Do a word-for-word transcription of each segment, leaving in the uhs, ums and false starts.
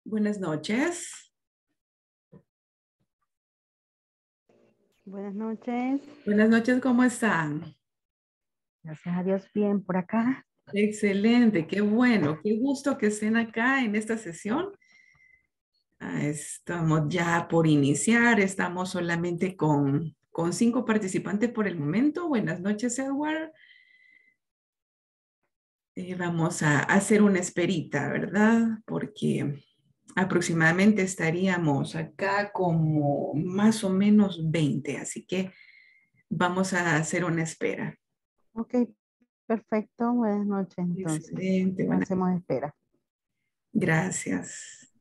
Buenas noches. Buenas noches. Buenas noches, ¿cómo están? Gracias a Dios, bien por acá. Excelente, qué bueno, qué gusto que estén acá en esta sesión. Ah, Estamos ya por iniciar, estamos solamente con, con cinco participantes por el momento. Buenas noches, Edward. Eh, vamos a hacer una esperita, ¿verdad? Porque aproximadamente estaríamos acá como más o menos veinte, así que vamos a hacer una espera. Ok, perfecto. Buenas noches, entonces. Excelente, buenas. Hacemos espera. Gracias.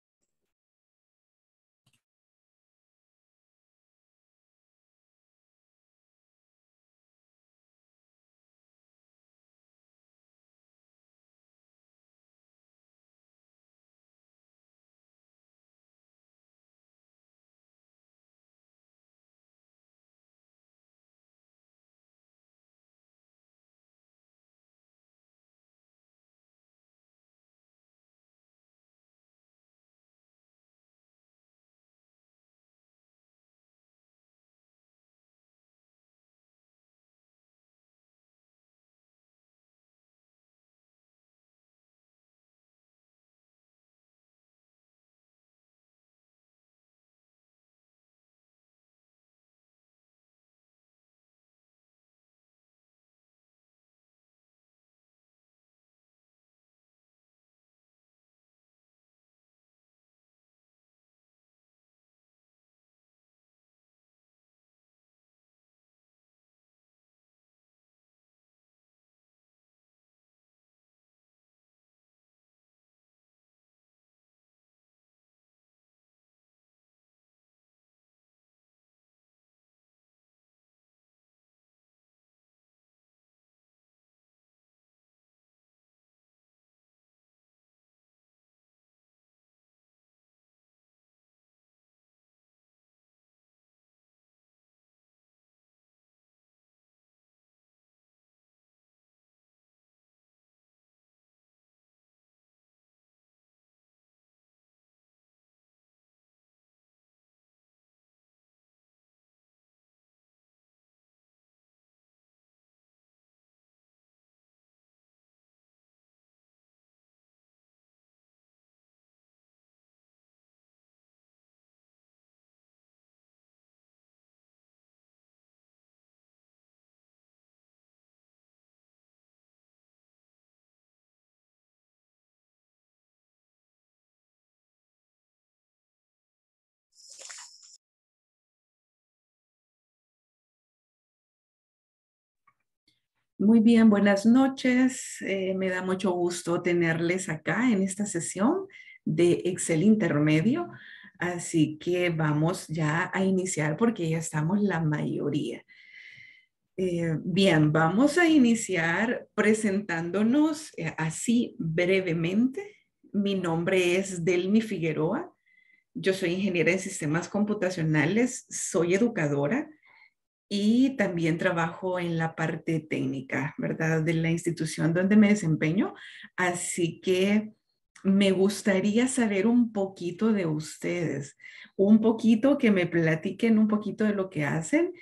Muy bien, buenas noches. Eh, me da mucho gusto tenerles acá en esta sesión de Excel Intermedio. Así que vamos ya a iniciar porque ya estamos la mayoría. Eh, bien, vamos a iniciar presentándonos eh, así brevemente. Mi nombre es Delmi Figueroa. Yo soy ingeniera en sistemas computacionales, soy educadora y también trabajo en la parte técnica, ¿verdad? De la institución donde me desempeño. Así que me gustaría saber un poquito de ustedes, un poquito que me platiquen un poquito de lo que hacen,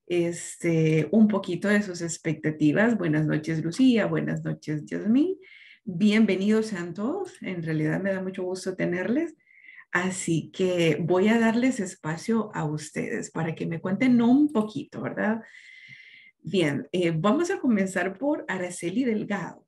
este, un poquito de sus expectativas. Buenas noches, Lucía. Buenas noches, Yasmín. Bienvenidos sean todos. En realidad me da mucho gusto tenerles. Así que voy a darles espacio a ustedes para que me cuenten un poquito, ¿verdad? Bien, eh, vamos a comenzar por Araceli Delgado.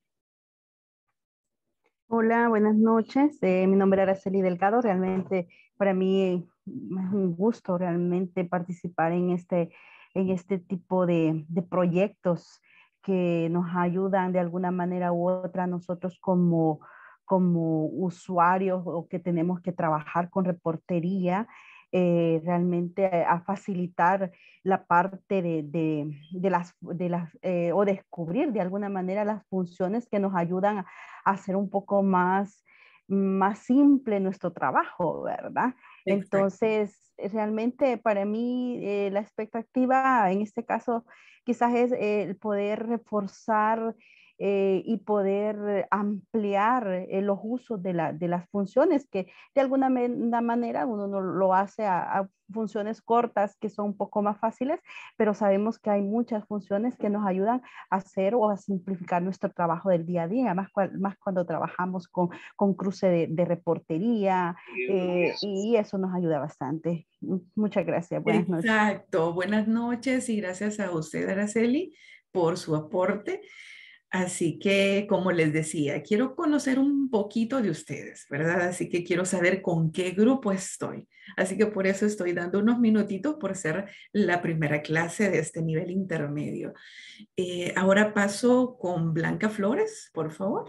Hola, buenas noches. Eh, mi nombre es Araceli Delgado. Realmente para mí es un gusto realmente participar en este, en este tipo de, de proyectos que nos ayudan de alguna manera u otra a nosotros como, como usuarios o que tenemos que trabajar con reportería, eh, realmente a facilitar la parte de, de, de las, de las eh, o descubrir de alguna manera las funciones que nos ayudan a hacer un poco más, más simple nuestro trabajo, ¿verdad? Exacto. Entonces, realmente para mí eh, la expectativa en este caso quizás es eh, el poder reforzar eh, y poder ampliar eh, los usos de, la, de las funciones que de alguna manera uno no lo hace a, a funciones cortas que son un poco más fáciles, pero sabemos que hay muchas funciones que nos ayudan a hacer o a simplificar nuestro trabajo del día a día, más, más cuando trabajamos con, con cruce de, de reportería, eh, y eso nos ayuda bastante. Muchas gracias. Buenas noches. Exacto. Buenas noches y gracias a usted, Araceli, por su aporte. Así que, como les decía, quiero conocer un poquito de ustedes, ¿verdad? Así que quiero saber con qué grupo estoy. Así que por eso estoy dando unos minutitos por ser la primera clase de este nivel intermedio. Eh, ahora paso con Blanca Flores, por favor.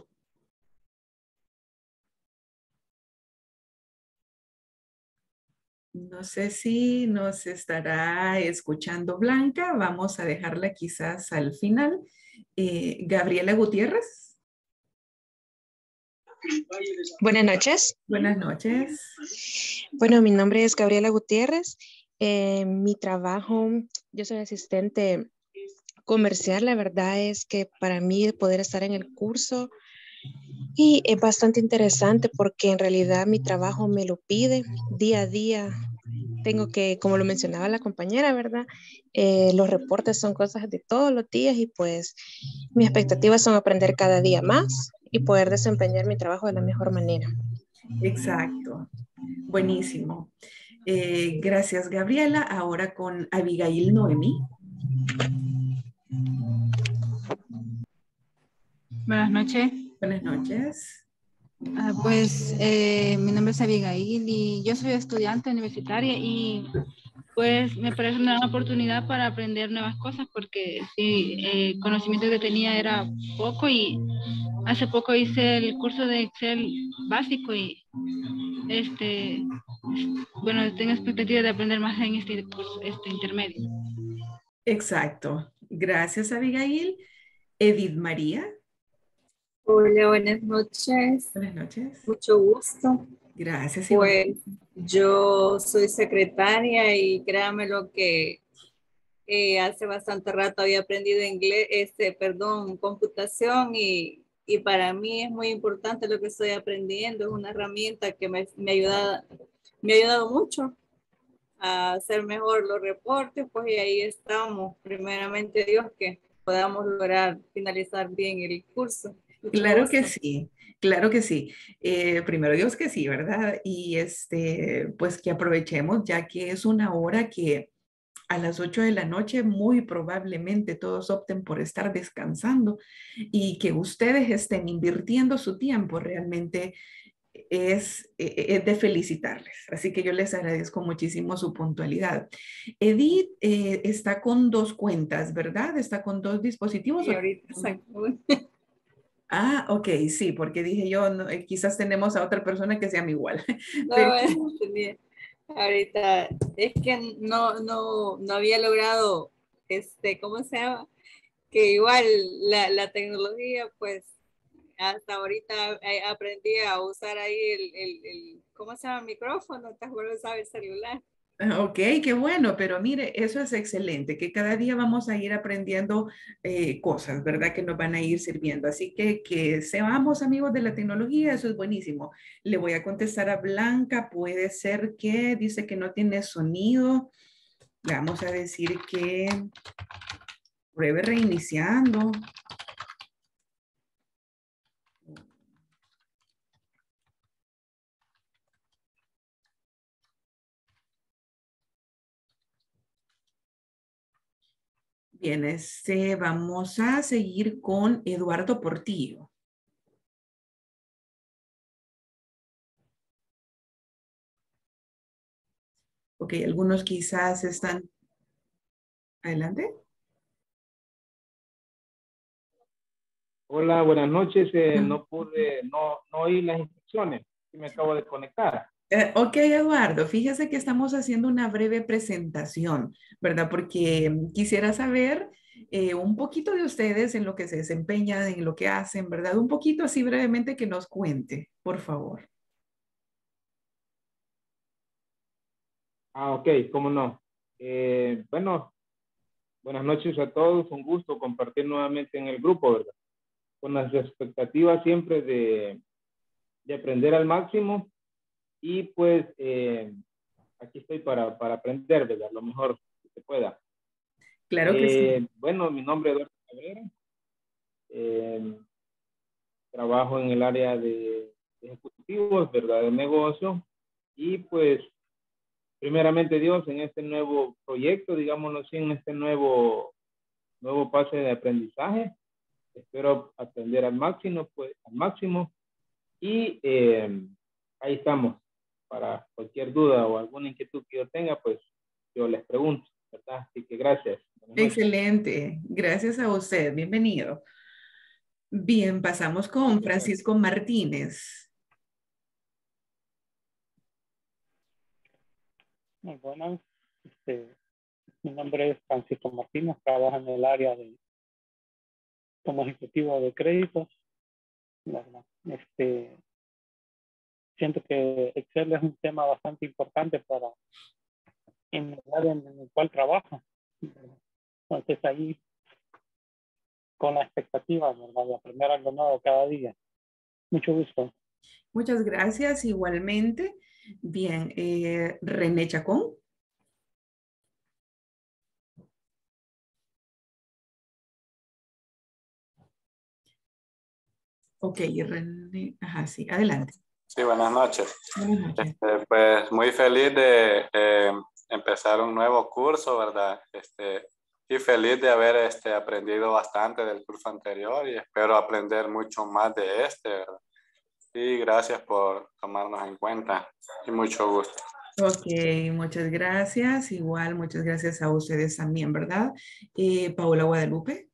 No sé si nos estará escuchando Blanca. Vamos a dejarla quizás al final. Eh, Gabriela Gutiérrez. Buenas noches. Buenas noches. Bueno, mi nombre es Gabriela Gutiérrez. Eh, mi trabajo, yo soy asistente comercial. La verdad es que para mí poder estar en el curso y es bastante interesante porque en realidad mi trabajo me lo pide día a día. Tengo que, como lo mencionaba la compañera, ¿verdad? Eh, los reportes son cosas de todos los días y pues mis expectativas son aprender cada día más y poder desempeñar mi trabajo de la mejor manera. Exacto. Buenísimo. Eh, gracias, Gabriela. Ahora con Abigail Noemí. Buenas noches. Buenas noches. Ah, pues eh, mi nombre es Abigail y yo soy estudiante universitaria y pues me parece una oportunidad para aprender nuevas cosas porque sí, el conocimiento que tenía era poco y hace poco hice el curso de Excel básico y este, bueno, tengo expectativa de aprender más en este curso, este intermedio. Exacto. Gracias, Abigail. Edith María. Hola, buenas noches. Buenas noches. Mucho gusto. Gracias, igual. Pues yo soy secretaria y créame lo que eh, hace bastante rato había aprendido inglés, este, perdón, computación y, y para mí es muy importante lo que estoy aprendiendo. Es una herramienta que me, me, ayuda, me ha ayudado mucho a hacer mejor los reportes, pues y ahí estamos. Primeramente Dios que podamos lograr finalizar bien el curso. Mucho Claro que gusto. sí, claro que sí. Eh, primero Dios que sí, ¿verdad? Y este, pues que aprovechemos ya que es una hora que a las ocho de la noche muy probablemente todos opten por estar descansando y que ustedes estén invirtiendo su tiempo realmente es, es de felicitarles. Así que yo les agradezco muchísimo su puntualidad. Edith eh, está con dos cuentas, ¿verdad? Está con dos dispositivos. Y ahorita saco. Ah, ok, sí, porque dije yo, no, eh, quizás tenemos a otra persona que se llama igual. No, Pero, tenía- ahorita es que no, no, no había logrado, este, ¿cómo se llama? Que igual la, la tecnología, pues hasta ahorita eh, aprendí a usar ahí el, el, el ¿cómo se llama? El micrófono, te acuerdas de usar el celular. ok, qué bueno, pero mire, eso es excelente, que cada día vamos a ir aprendiendo eh, cosas, ¿verdad? Que nos van a ir sirviendo. Así que que seamos amigos de la tecnología, eso es buenísimo. Le voy a contestar a Blanca, puede ser que dice que no tiene sonido. Le vamos a decir que pruebe reiniciando. Bien, este, vamos a seguir con Eduardo Portillo. Ok, algunos quizás están... Adelante. Hola, buenas noches. Eh, no pude, no, no oí las instrucciones y me acabo de conectar. Eh, ok, Eduardo, fíjese que estamos haciendo una breve presentación, ¿verdad? Porque mm, quisiera saber eh, un poquito de ustedes en lo que se desempeñan, en lo que hacen, ¿verdad? Un poquito así brevemente que nos cuente, por favor. Ah, ok, cómo no. Eh, bueno, buenas noches a todos. Un gusto compartir nuevamente en el grupo, ¿verdad? con las expectativas siempre de, de aprender al máximo y pues eh, aquí estoy para, para aprender, ¿verdad? Lo mejor que se pueda. Claro que Eh, sí. bueno, mi nombre es Eduardo Cabrera. Eh, trabajo en el área de ejecutivos, ¿verdad? De negocio. Y pues, primeramente Dios, en este nuevo proyecto, digámoslo así, en este nuevo, nuevo pase de aprendizaje, espero aprender al máximo, pues, al máximo. Y eh, ahí estamos. Para cualquier duda o alguna inquietud que yo tenga, pues yo les pregunto, ¿verdad? Así que gracias. Buenas noches. Excelente. Gracias a usted. Bienvenido. Bien, pasamos con Francisco Martínez. Muy buenas. Este, mi nombre es Francisco Martínez, trabajo en el área de como ejecutivo de créditos. ¿Verdad? Este, siento que Excel es un tema bastante importante para en el área en el cual trabajo. ¿Verdad? Entonces ahí con la expectativa, ¿verdad?, de aprender algo nuevo cada día. Mucho gusto. Muchas gracias. Igualmente. Bien, eh, René Chacón. Ok, René. Ajá, sí, adelante. Sí, buenas noches. Buenas noches. Este, pues muy feliz de eh, empezar un nuevo curso, ¿verdad? Este, y feliz de haber este, aprendido bastante del curso anterior y espero aprender mucho más de este, ¿verdad? Y gracias por tomarnos en cuenta y mucho gusto. Ok, muchas gracias. Igual, muchas gracias a ustedes también, ¿verdad? Eh, Paola Guadalupe.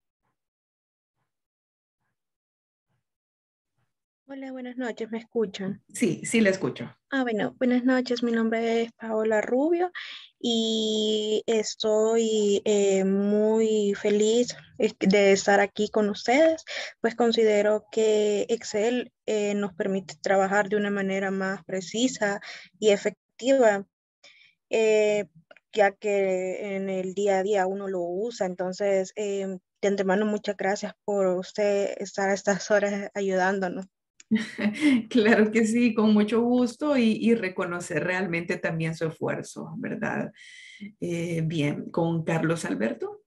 Hola, buenas noches, ¿me escuchan? Sí, sí, la escucho. Ah, bueno, buenas noches, mi nombre es Paola Rubio y estoy eh, muy feliz eh, de estar aquí con ustedes, pues considero que Excel eh, nos permite trabajar de una manera más precisa y efectiva, eh, ya que en el día a día uno lo usa, entonces eh, de antemano muchas gracias por usted estar a estas horas ayudándonos. Claro que sí, con mucho gusto y, y reconocer realmente también su esfuerzo, ¿verdad? Eh, bien, con Carlos Alberto.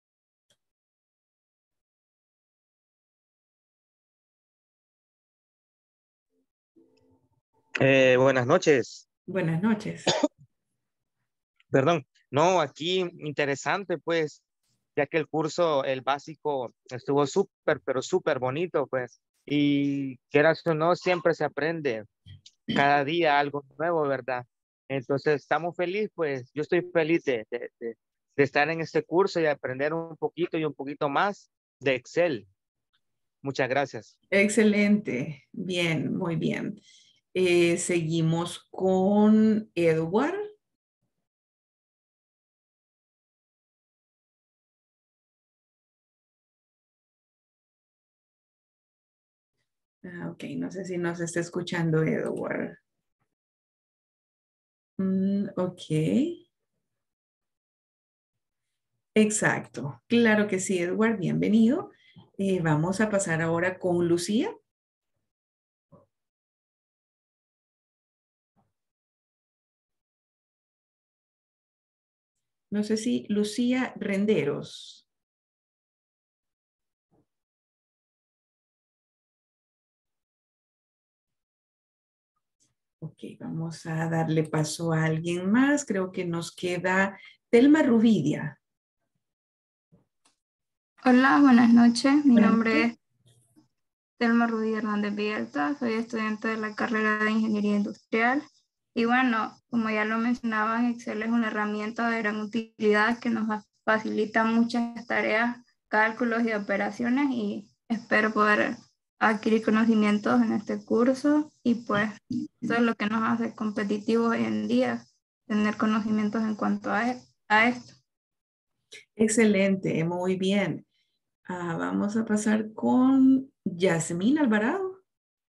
Eh, buenas noches. Buenas noches. Perdón. No, aquí interesante, pues, ya que el curso, el básico, estuvo súper, pero súper bonito, pues. Y quieras o no, siempre se aprende cada día algo nuevo, ¿verdad? Entonces, estamos felices, pues, yo estoy feliz de, de, de, de estar en este curso y aprender un poquito y un poquito más de Excel. Muchas gracias. Excelente. Bien, muy bien. Eh, seguimos con Edward. Ah, ok, no sé si nos está escuchando Edward. Mm, ok. Exacto. Claro que sí, Edward. Bienvenido. Eh, vamos a pasar ahora con Lucía. No sé si Lucía Renderos. Ok, vamos a darle paso a alguien más. Creo que nos queda Telma Rubidia. Hola, buenas noches. Mi Buenas nombre noches. es Telma Rudy Hernández Villalta. Soy estudiante de la carrera de Ingeniería Industrial. Y bueno, como ya lo mencionabas, Excel es una herramienta de gran utilidad que nos fa- facilita muchas tareas, cálculos y operaciones y espero poder adquirir conocimientos en este curso y pues eso es lo que nos hace competitivos hoy en día, tener conocimientos en cuanto a, e- a esto. Excelente, muy bien. Ah, vamos a pasar con Yasmín Alvarado.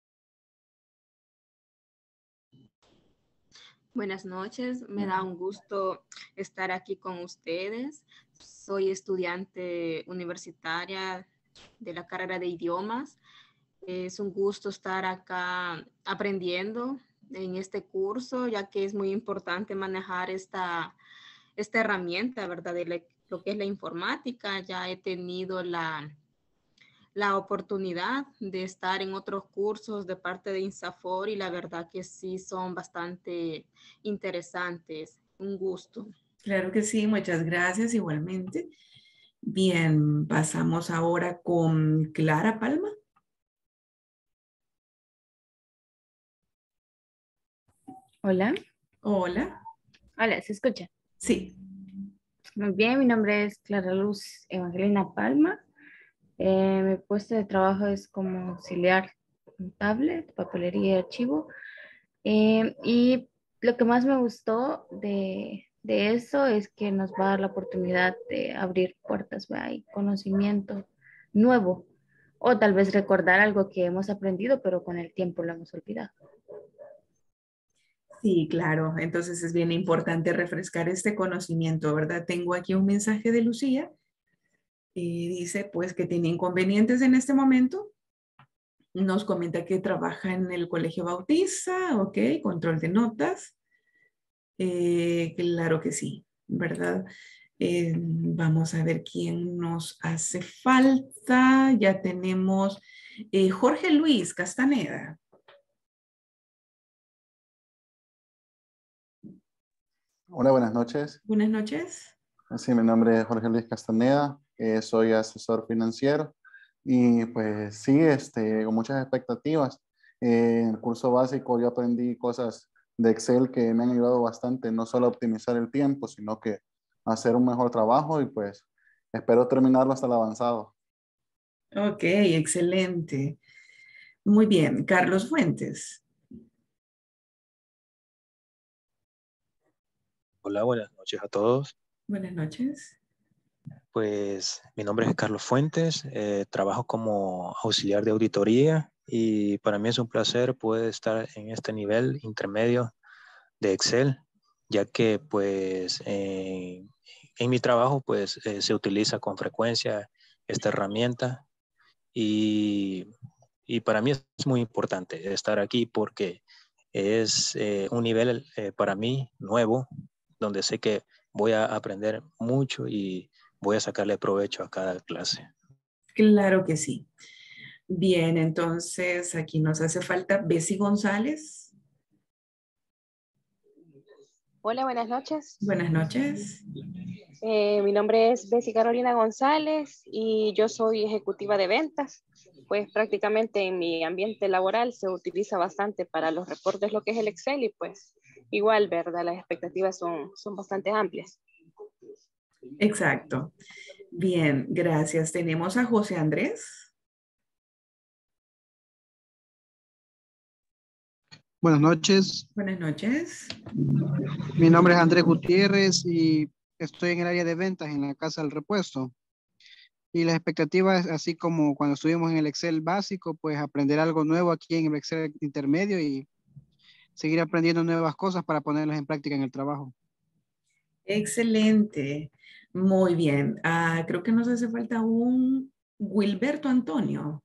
Buenas noches, me da un gusto estar aquí con ustedes. Soy estudiante universitaria de la carrera de idiomas. Es un gusto estar acá aprendiendo en este curso, ya que es muy importante manejar esta, esta herramienta, ¿verdad? De la- lo que es la informática. Ya he tenido la, la oportunidad de estar en otros cursos de parte de INSAFOR y la verdad que sí son bastante interesantes. Un gusto. Claro que sí, muchas gracias igualmente. Bien, pasamos ahora con Clara Palma. Hola. Hola. Hola, ¿se escucha? Sí. Muy bien, mi nombre es Clara Luz Evangelina Palma. Eh, mi puesto de trabajo es como auxiliar contable, papelería y archivo. Eh, y lo que más me gustó de, de eso es que nos va a dar la oportunidad de abrir puertas, ¿verdad? Y conocimiento nuevo. O tal vez recordar algo que hemos aprendido, pero con el tiempo lo hemos olvidado. Sí, claro. Entonces es bien importante refrescar este conocimiento, ¿verdad? Tengo aquí un mensaje de Lucía y dice pues que tiene inconvenientes en este momento. Nos comenta que trabaja en el Colegio Bautista, ok, control de notas. Eh, claro que sí, ¿verdad? Eh, vamos a ver quién nos hace falta. Ya tenemos eh, Jorge Luis Castaneda. Hola, buenas noches. Buenas noches. Sí, mi nombre es Jorge Luis Castaneda, eh, soy asesor financiero y pues sí, este, con muchas expectativas. Eh, en el curso básico yo aprendí cosas de Excel que me han ayudado bastante, no solo a optimizar el tiempo, sino que a hacer un mejor trabajo y pues espero terminarlo hasta el avanzado. Ok, excelente. Muy bien. Carlos Fuentes. Hola, buenas noches a todos. Buenas noches. Pues mi nombre es Carlos Fuentes, eh, trabajo como auxiliar de auditoría y para mí es un placer poder estar en este nivel intermedio de Excel, ya que pues eh, en mi trabajo pues eh, se utiliza con frecuencia esta herramienta y, y para mí es muy importante estar aquí porque es eh, un nivel eh, para mí nuevo, donde sé que voy a aprender mucho y voy a sacarle provecho a cada clase. Claro que sí. Bien, entonces aquí nos hace falta Bessie González. Hola, buenas noches. Buenas noches. Eh, mi nombre es Bessie Carolina González y yo soy ejecutiva de ventas. Pues prácticamente en mi ambiente laboral se utiliza bastante para los reportes lo que es el Excel y pues igual, ¿verdad? Las expectativas son, son bastante amplias. Exacto. Bien, gracias. Tenemos a José Andrés. Buenas noches. Buenas noches. Mi nombre es Andrés Gutiérrez y estoy en el área de ventas en la Casa del Repuesto. Y la expectativa es así como cuando estuvimos en el Excel básico, pues aprender algo nuevo aquí en el Excel intermedio y seguir aprendiendo nuevas cosas para ponerlas en práctica en el trabajo. Excelente. Muy bien. Ah, creo que nos hace falta un Wilberto Antonio.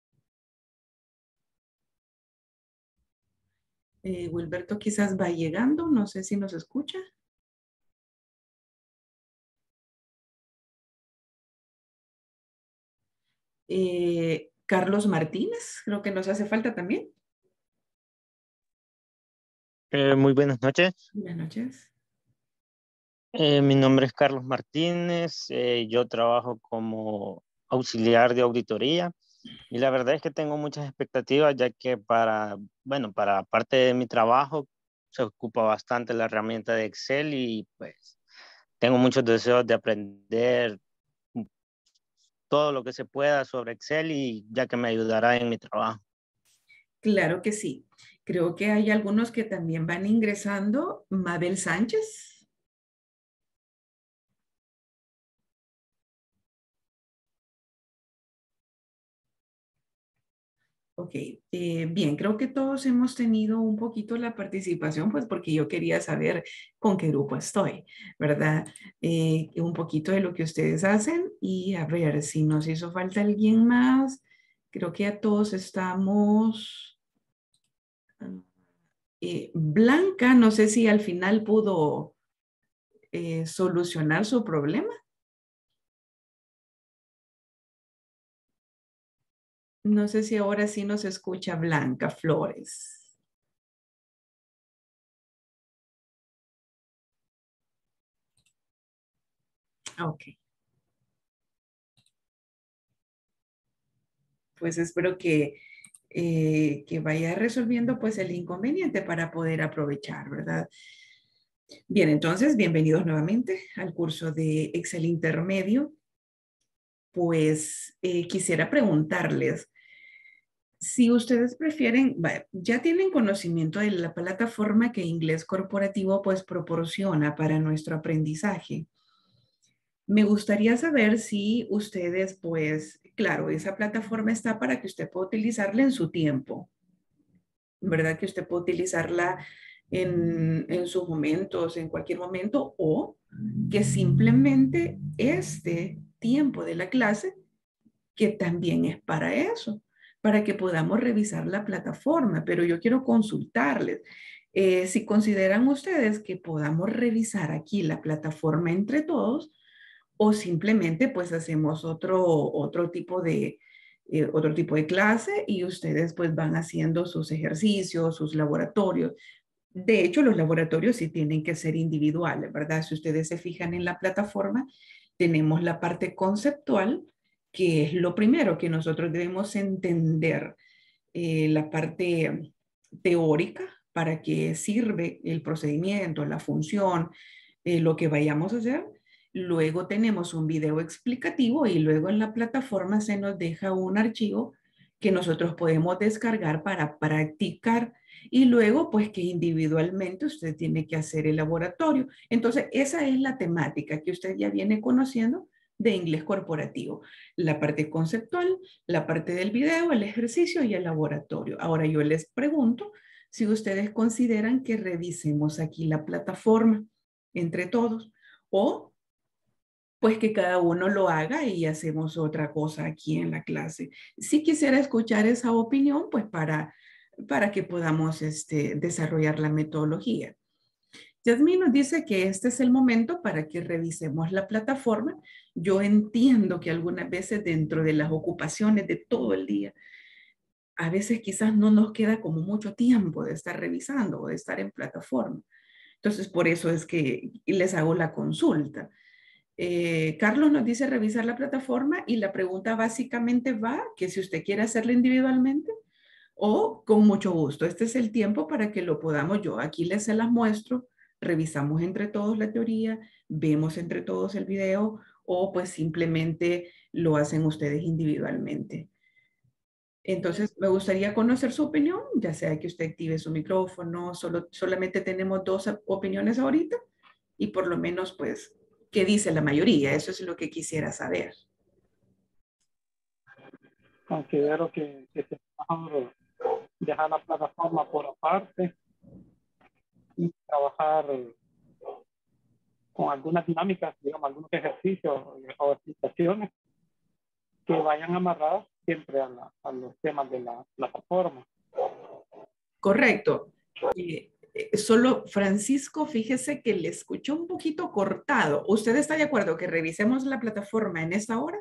Eh, Wilberto quizás va llegando, no sé si nos escucha. Eh, Carlos Martínez, creo que nos hace falta también. Eh, muy buenas noches. Buenas noches. Eh, mi nombre es Carlos Martínez. Eh, yo trabajo como auxiliar de auditoría y la verdad es que tengo muchas expectativas ya que para, bueno, para parte de mi trabajo se ocupa bastante la herramienta de Excel y pues tengo muchos deseos de aprender todo lo que se pueda sobre Excel y ya que me ayudará en mi trabajo. Claro que sí. Creo que hay algunos que también van ingresando. Mabel Sánchez. Ok, eh, bien, creo que todos hemos tenido un poquito la participación, pues porque yo quería saber con qué grupo estoy, ¿verdad? Eh, un poquito de lo que ustedes hacen y a ver si nos hizo falta alguien más. Creo que a todos estamos... eh, Blanca, no sé si al final pudo eh, solucionar su problema. No sé si ahora sí nos escucha Blanca Flores. Ok. Pues espero que, eh, que vaya resolviendo pues el inconveniente para poder aprovechar, ¿verdad? Bien, entonces, bienvenidos nuevamente al curso de Excel Intermedio. Pues eh, quisiera preguntarles, si ustedes prefieren, vaya, ya tienen conocimiento de la plataforma que Inglés Corporativo pues proporciona para nuestro aprendizaje. Me gustaría saber si ustedes pues, claro, esa plataforma está para que usted pueda utilizarla en su tiempo, ¿verdad? Que usted puede utilizarla en, en sus momentos, en cualquier momento, o que simplemente este tiempo de la clase, que también es para eso, para que podamos revisar la plataforma. Pero yo quiero consultarles. Eh, si consideran ustedes que podamos revisar aquí la plataforma entre todos, o simplemente pues hacemos otro, otro tipo de, eh, otro tipo de clase y ustedes pues van haciendo sus ejercicios, sus laboratorios. De hecho, los laboratorios sí tienen que ser individuales, ¿verdad? Si ustedes se fijan en la plataforma, tenemos la parte conceptual, que es lo primero que nosotros debemos entender, eh, la parte teórica, para qué sirve el procedimiento, la función, eh, lo que vayamos a hacer. Luego tenemos un video explicativo y luego en la plataforma se nos deja un archivo que nosotros podemos descargar para practicar y luego pues que individualmente usted tiene que hacer el laboratorio. Entonces esa es la temática que usted ya viene conociendo de inglés corporativo. La parte conceptual, la parte del video, el ejercicio y el laboratorio. Ahora yo les pregunto si ustedes consideran que revisemos aquí la plataforma entre todos o pues que cada uno lo haga y hacemos otra cosa aquí en la clase. Si quisiera escuchar esa opinión, pues para, para que podamos este, desarrollar la metodología. Yasmín nos dice que este es el momento para que revisemos la plataforma. Yo entiendo que algunas veces dentro de las ocupaciones de todo el día, a veces quizás no nos queda como mucho tiempo de estar revisando o de estar en plataforma. Entonces, por eso es que les hago la consulta. Eh, Carlos nos dice revisar la plataforma y la pregunta básicamente va que si usted quiere hacerla individualmente o con mucho gusto. Este es el tiempo para que lo podamos yo. Aquí les se las muestro, revisamos entre todos la teoría, vemos entre todos el video o pues simplemente lo hacen ustedes individualmente. Entonces, me gustaría conocer su opinión, ya sea que usted active su micrófono, solo, solamente tenemos dos opiniones ahorita y por lo menos pues qué dice la mayoría. Eso es lo que quisiera saber. Considero que, que es mejor dejar la plataforma por aparte y trabajar con algunas dinámicas, digamos, algunos ejercicios o explicaciones que vayan amarradas siempre a, la, a los temas de la plataforma. Correcto. Eh, eh, solo Francisco, fíjese que le escuchó un poquito cortado. ¿Usted está de acuerdo que revisemos la plataforma en esta hora?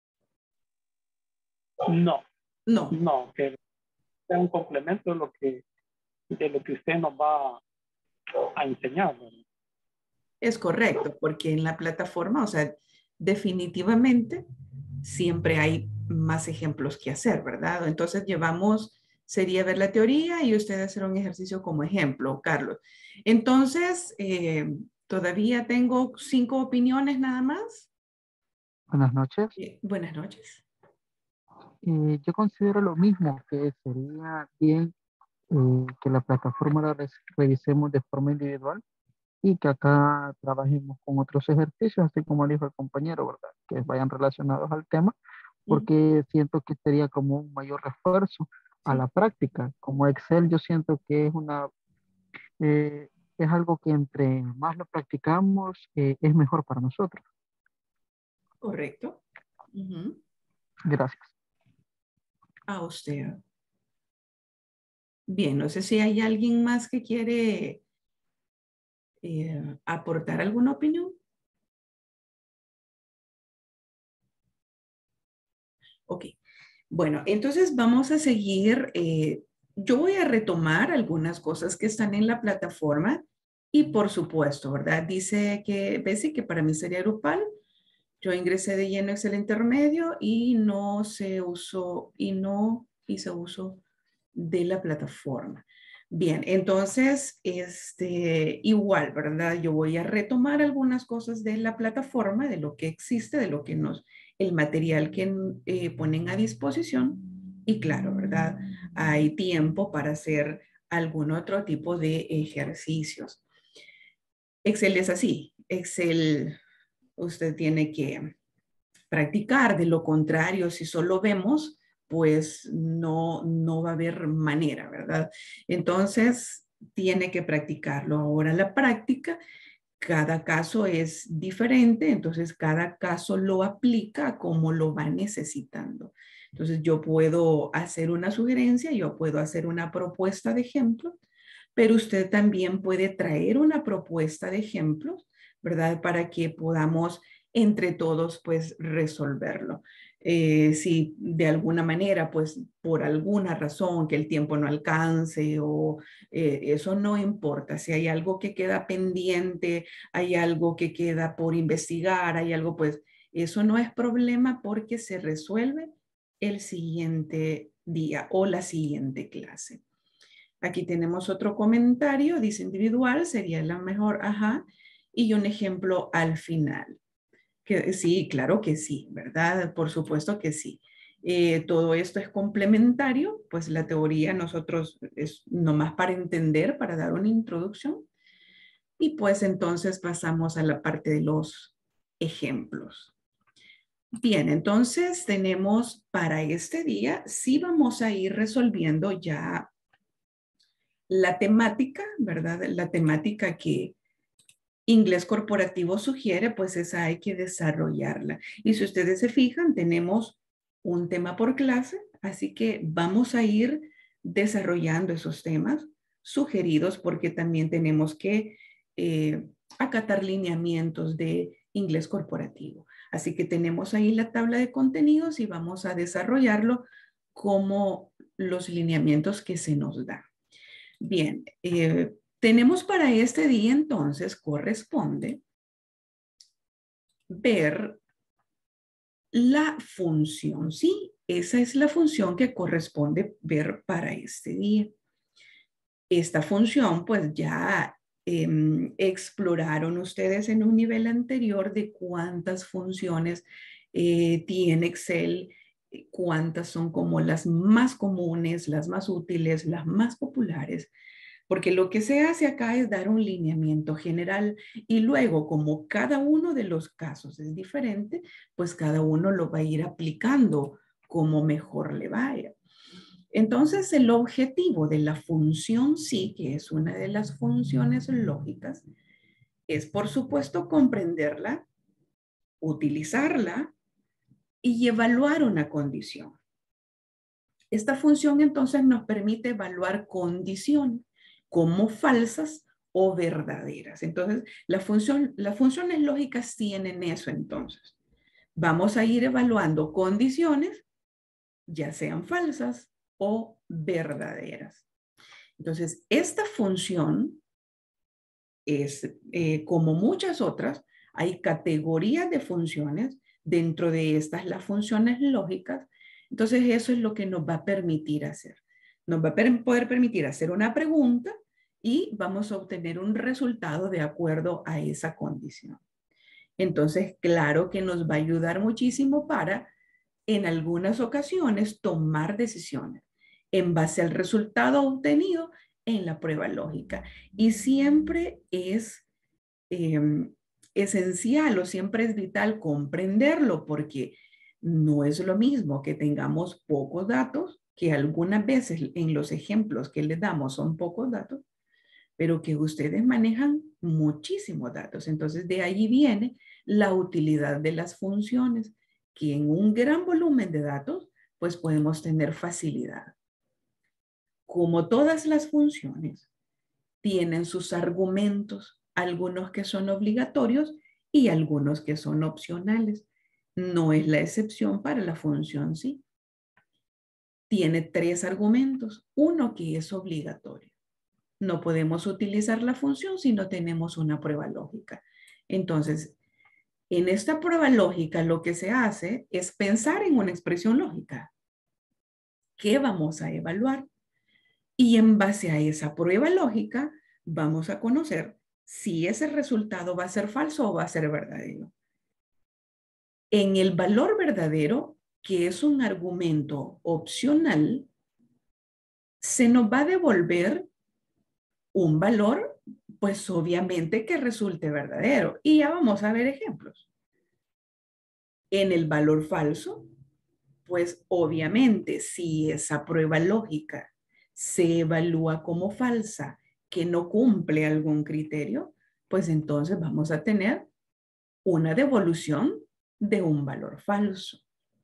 No. No. No, que sea un complemento de lo que, de lo que usted nos va a enseñar, ¿verdad? Es correcto, porque en la plataforma, o sea, definitivamente siempre hay más ejemplos que hacer, ¿verdad? Entonces llevamos, sería ver la teoría y usted hacer un ejercicio como ejemplo, Carlos. Entonces, eh, todavía tengo cinco opiniones nada más. Buenas noches. Eh, buenas noches. Eh, yo considero lo mismo, que sería bien eh, que la plataforma la re- revisemos de forma individual y que acá trabajemos con otros ejercicios, así como dijo el compañero, ¿verdad? Que vayan relacionados al tema, porque siento que sería como un mayor refuerzo a la práctica. Como Excel yo siento que es una, eh, es algo que entre más lo practicamos, eh, es mejor para nosotros. Correcto. Uh-huh. Gracias. A usted. Bien, no sé si hay alguien más que quiere eh, aportar alguna opinión. Ok. Bueno, entonces vamos a seguir. Eh, yo voy a retomar algunas cosas que están en la plataforma y por supuesto, ¿verdad? Dice que, Bessie, que para mí sería grupal. Yo ingresé de lleno Excel intermedio y no se usó y no hice uso de la plataforma. Bien, entonces, este, igual, ¿verdad? Yo voy a retomar algunas cosas de la plataforma, de lo que existe, de lo que nos, el material que eh, ponen a disposición. Y claro, ¿verdad? Hay tiempo para hacer algún otro tipo de ejercicios. Excel es así. Excel, usted tiene que practicar. De lo contrario, si solo vemos, pues no, no va a haber manera, ¿verdad? Entonces, tiene que practicarlo. Ahora la práctica, cada caso es diferente, entonces cada caso lo aplica como lo va necesitando. Entonces, yo puedo hacer una sugerencia, yo puedo hacer una propuesta de ejemplo, pero usted también puede traer una propuesta de ejemplos, ¿verdad? Para que podamos entre todos pues resolverlo. Eh, si de alguna manera pues por alguna razón que el tiempo no alcance o eh, eso no importa, si hay algo que queda pendiente, hay algo que queda por investigar, hay algo pues eso no es problema porque se resuelve el siguiente día o la siguiente clase. Aquí tenemos otro comentario, dice individual, sería la mejor, ajá, y un ejemplo al final. Que, sí, claro que sí, ¿verdad? Por supuesto que sí. Eh, todo esto es complementario, pues la teoría nosotros es nomás para entender, para dar una introducción. Y pues entonces pasamos a la parte de los ejemplos. Bien, entonces tenemos para este día, sí vamos a ir resolviendo ya la temática, ¿verdad? La temática que Inglés Corporativo sugiere, pues esa hay que desarrollarla. Y si ustedes se fijan, tenemos un tema por clase, así que vamos a ir desarrollando esos temas sugeridos porque también tenemos que eh, acatar lineamientos de inglés corporativo. Así que tenemos ahí la tabla de contenidos y vamos a desarrollarlo como los lineamientos que se nos dan. Bien, eh, tenemos para este día entonces corresponde ver la función, ¿sí? Esa es la función que corresponde ver para este día. Esta función pues ya eh, exploraron ustedes en un nivel anterior de cuántas funciones eh, tiene Excel, cuántas son como las más comunes, las más útiles, las más populares. Porque lo que se hace acá es dar un lineamiento general y luego como cada uno de los casos es diferente, pues cada uno lo va a ir aplicando como mejor le vaya. Entonces el objetivo de la función sí, que es una de las funciones lógicas, es por supuesto comprenderla, utilizarla y evaluar una condición. Esta función entonces nos permite evaluar condiciones como falsas o verdaderas. Entonces, la función, las funciones lógicas tienen eso entonces. Vamos a ir evaluando condiciones, ya sean falsas o verdaderas. Entonces, esta función es, eh, como muchas otras, hay categorías de funciones. Dentro de estas, las funciones lógicas. Entonces, eso es lo que nos va a permitir hacer. Nos va a per- poder permitir hacer una pregunta y vamos a obtener un resultado de acuerdo a esa condición. Entonces, claro que nos va a ayudar muchísimo para, en algunas ocasiones, tomar decisiones en base al resultado obtenido en la prueba lógica. Y siempre es eh, esencial o siempre es vital comprenderlo porque no es lo mismo que tengamos pocos datos que algunas veces en los ejemplos que les damos son pocos datos, pero que ustedes manejan muchísimos datos. Entonces, de ahí viene la utilidad de las funciones, que en un gran volumen de datos, pues podemos tener facilidad. Como todas las funciones, tienen sus argumentos, algunos que son obligatorios y algunos que son opcionales. No es la excepción para la función sí. Tiene tres argumentos, uno que es obligatorio. No podemos utilizar la función si no tenemos una prueba lógica. Entonces, en esta prueba lógica lo que se hace es pensar en una expresión lógica. ¿Qué vamos a evaluar? Y en base a esa prueba lógica, vamos a conocer si ese resultado va a ser falso o va a ser verdadero. En el valor verdadero, que es un argumento opcional, se nos va a devolver un valor, pues obviamente que resulte verdadero. Y ya vamos a ver ejemplos. En el valor falso, pues obviamente si esa prueba lógica se evalúa como falsa, que no cumple algún criterio, pues entonces vamos a tener una devolución de un valor falso.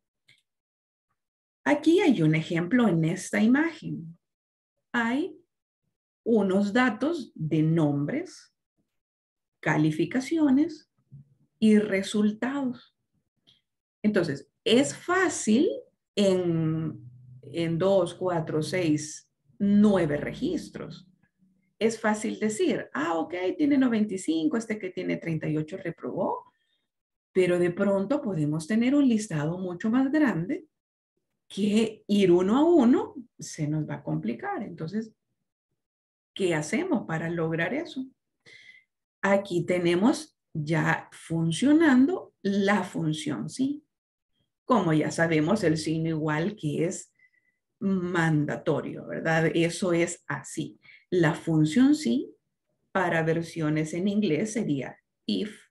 Aquí hay un ejemplo en esta imagen. Hay unos datos de nombres, calificaciones y resultados. Entonces, es fácil en, en dos, cuatro, seis, nueve registros. Es fácil decir, ah, ok, tiene noventa y cinco, este que tiene treinta y ocho reprobó, pero de pronto podemos tener un listado mucho más grande que ir uno a uno se nos va a complicar. Entonces, ¿qué hacemos para lograr eso? Aquí tenemos ya funcionando la función sí. Como ya sabemos, el signo igual que es mandatorio, ¿verdad? Eso es así. La función sí para versiones en inglés sería if.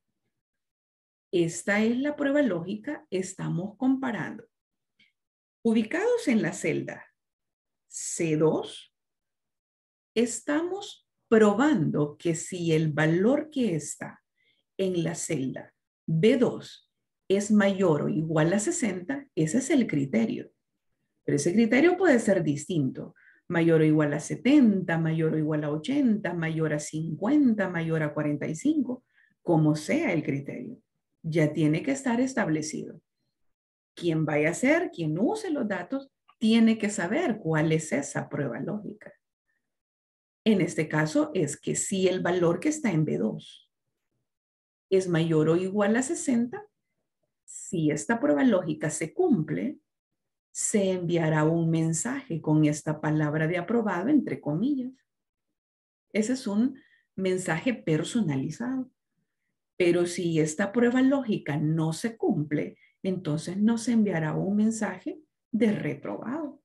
Esta es la prueba lógica. Estamos comparando. Ubicados en la celda C dos, estamos probando que si el valor que está en la celda B dos es mayor o igual a sesenta, ese es el criterio. Pero ese criterio puede ser distinto. Mayor o igual a setenta, mayor o igual a ochenta, mayor a cincuenta, mayor a cuarenta y cinco, como sea el criterio. Ya tiene que estar establecido. Quien vaya a hacer, quien use los datos, tiene que saber cuál es esa prueba lógica. En este caso es que si el valor que está en B dos es mayor o igual a sesenta, si esta prueba lógica se cumple, se enviará un mensaje con esta palabra de aprobado entre comillas. Ese es un mensaje personalizado. Pero si esta prueba lógica no se cumple, entonces no se enviará un mensaje de reprobado.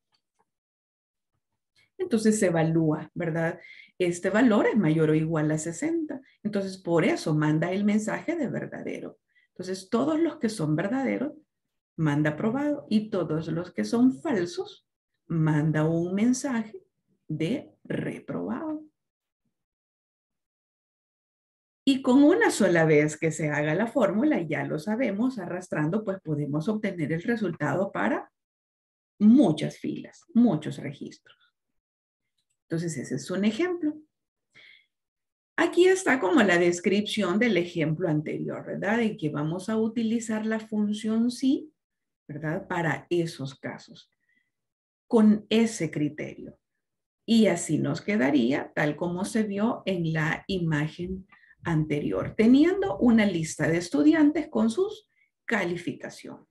Entonces se evalúa, ¿verdad? Este valor es mayor o igual a sesenta. Entonces por eso manda el mensaje de verdadero. Entonces todos los que son verdaderos manda aprobado y todos los que son falsos manda un mensaje de reprobado. Y con una sola vez que se haga la fórmula, ya lo sabemos, arrastrando, pues podemos obtener el resultado para muchas filas, muchos registros. Entonces ese es un ejemplo. Aquí está como la descripción del ejemplo anterior, ¿verdad? En que vamos a utilizar la función sí, ¿verdad? Para esos casos, con ese criterio. Y así nos quedaría tal como se vio en la imagen anterior, teniendo una lista de estudiantes con sus calificaciones.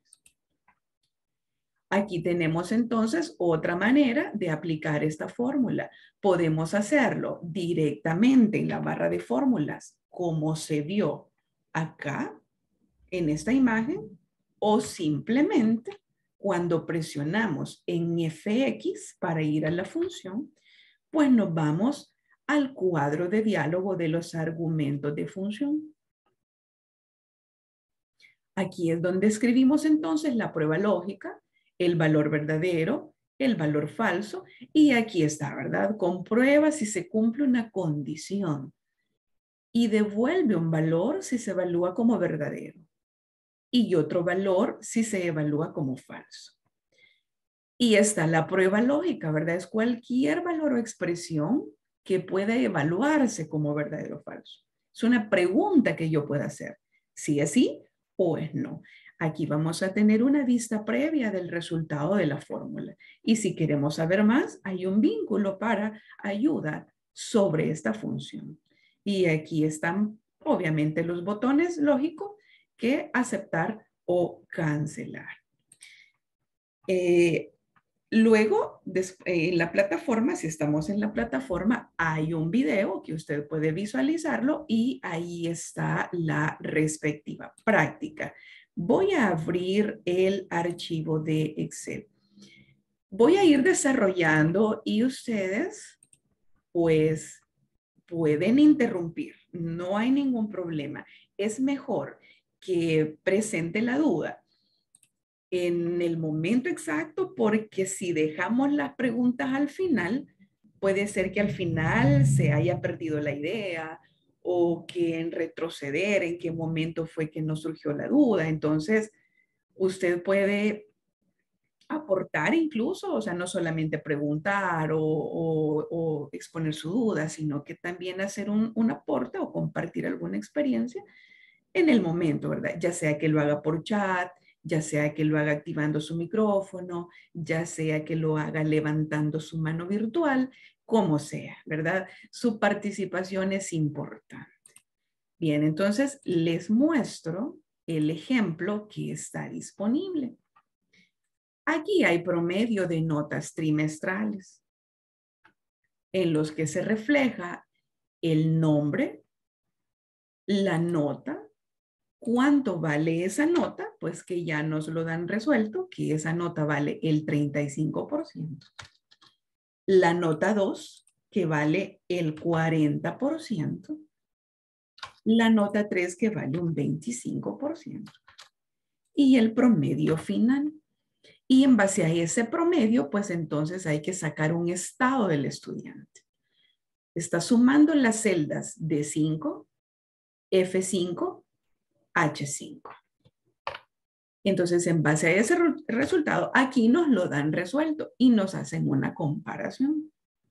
Aquí tenemos entonces otra manera de aplicar esta fórmula. Podemos hacerlo directamente en la barra de fórmulas, como se vio acá en esta imagen, o simplemente cuando presionamos en F X para ir a la función, pues nos vamos al cuadro de diálogo de los argumentos de función. Aquí es donde escribimos entonces la prueba lógica, el valor verdadero el valor falso, y aquí está, ¿verdad? Comprueba si se cumple una condición y devuelve un valor si se evalúa como verdadero y otro valor si se evalúa como falso. Y está la prueba lógica, ¿verdad? Es cualquier valor o expresión que pueda evaluarse como verdadero o falso. Es una pregunta que yo pueda hacer, si es sí o es no. Aquí vamos a tener una vista previa del resultado de la fórmula. Y si queremos saber más, hay un vínculo para ayuda sobre esta función. Y aquí están, obviamente, los botones lógicos que aceptar o cancelar. Eh, Luego, en la plataforma, si estamos en la plataforma, hay un video que usted puede visualizarlo y ahí está la respectiva práctica. Voy a abrir el archivo de Excel. Voy a ir desarrollando y ustedes, pues, pueden interrumpir. No hay ningún problema. Es mejor que presente la duda en el momento exacto, porque si dejamos las preguntas al final, puede ser que al final se haya perdido la idea o que en retroceder, en qué momento fue que nos surgió la duda. Entonces, usted puede aportar incluso, o sea, no solamente preguntar o, o, o exponer su duda, sino que también hacer un, un aporte o compartir alguna experiencia en el momento, ¿verdad? Ya sea que lo haga por chat, ya sea que lo haga activando su micrófono, ya sea que lo haga levantando su mano virtual, como sea, ¿verdad? Su participación es importante. Bien, entonces les muestro el ejemplo que está disponible. Aquí hay promedio de notas trimestrales en los que se refleja el nombre, la nota, ¿cuánto vale esa nota? Pues que ya nos lo dan resuelto, que esa nota vale el treinta y cinco por ciento. La nota dos, que vale el cuarenta por ciento. La nota tres, que vale un veinticinco por ciento. Y el promedio final. Y en base a ese promedio, pues entonces hay que sacar un estado del estudiante. Está sumando las celdas D cinco, F cinco, H cinco. Entonces, en base a ese re resultado, aquí nos lo dan resuelto y nos hacen una comparación.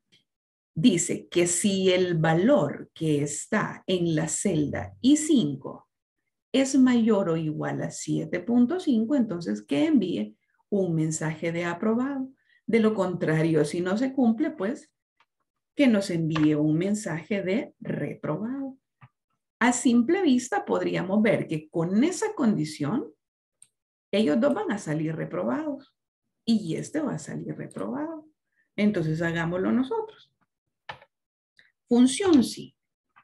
Dice que si el valor que está en la celda I cinco es mayor o igual a siete punto cinco, entonces que envíe un mensaje de aprobado. De lo contrario, si no se cumple, pues que nos envíe un mensaje de reprobado. A simple vista podríamos ver que con esa condición, ellos dos van a salir reprobados y este va a salir reprobado. Entonces hagámoslo nosotros. Función sí.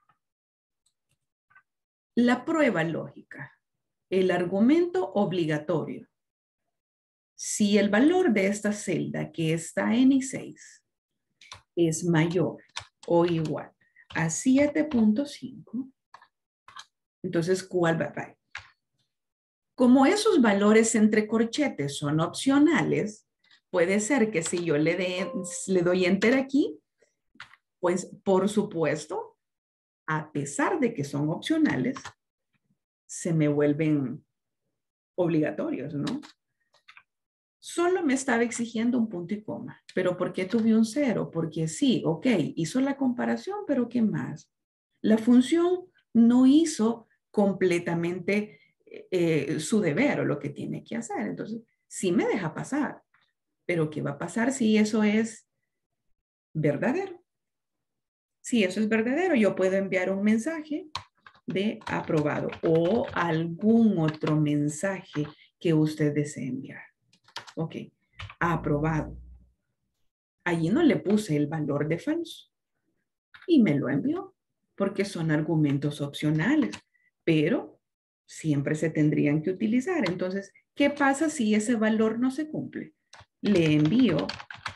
La prueba lógica. El argumento obligatorio. Si el valor de esta celda que está en I seis es mayor o igual a siete punto cinco, entonces, ¿cuál va a ser? Como esos valores entre corchetes son opcionales, puede ser que si yo le, de, le doy enter aquí, pues por supuesto, a pesar de que son opcionales, se me vuelven obligatorios, ¿no? Solo me estaba exigiendo un punto y coma. ¿Pero por qué tuve un cero? Porque sí, ok, hizo la comparación, pero ¿qué más? La función no hizo completamente eh, su deber o lo que tiene que hacer. Entonces, sí me deja pasar. Pero ¿qué va a pasar si eso es verdadero? Si eso es verdadero, yo puedo enviar un mensaje de aprobado o algún otro mensaje que usted desee enviar. Ok, aprobado. Allí no le puse el valor de falso y me lo envió porque son argumentos opcionales, pero siempre se tendrían que utilizar. Entonces, ¿qué pasa si ese valor no se cumple? Le envío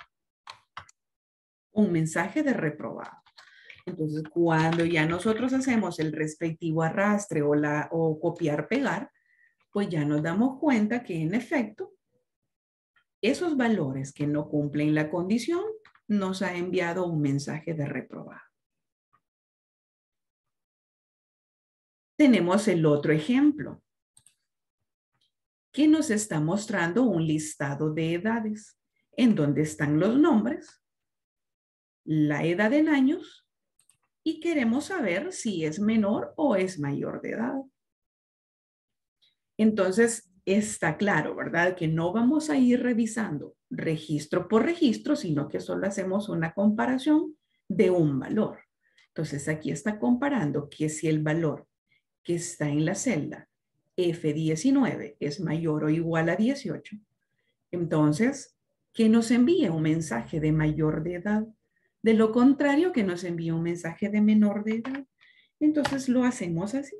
un mensaje de reprobado. Entonces, cuando ya nosotros hacemos el respectivo arrastre o, la, o copiar-pegar, pues ya nos damos cuenta que en efecto esos valores que no cumplen la condición, nos ha enviado un mensaje de reprobado. Tenemos el otro ejemplo, que nos está mostrando un listado de edades, en donde están los nombres, la edad en años, y queremos saber si es menor o es mayor de edad. Entonces, está claro, ¿verdad? Que no vamos a ir revisando registro por registro, sino que solo hacemos una comparación de un valor. Entonces, aquí está comparando que si el valor que está en la celda F diecinueve es mayor o igual a dieciocho, entonces, que nos envíe un mensaje de mayor de edad. De lo contrario, que nos envíe un mensaje de menor de edad. Entonces, lo hacemos así.